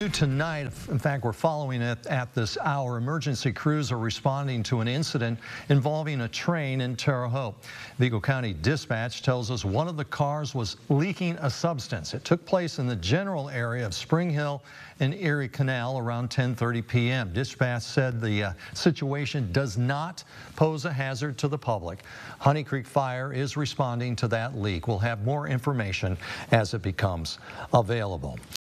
Tonight, in fact, we're following it at this hour. Emergency crews are responding to an incident involving a train in Terre Haute. Vigo County Dispatch tells us one of the cars was leaking a substance. It took place in the general area of Spring Hill and Erie Canal around 10:30 p.m. Dispatch said the situation does not pose a hazard to the public. Honey Creek Fire is responding to that leak. We'll have more information as it becomes available.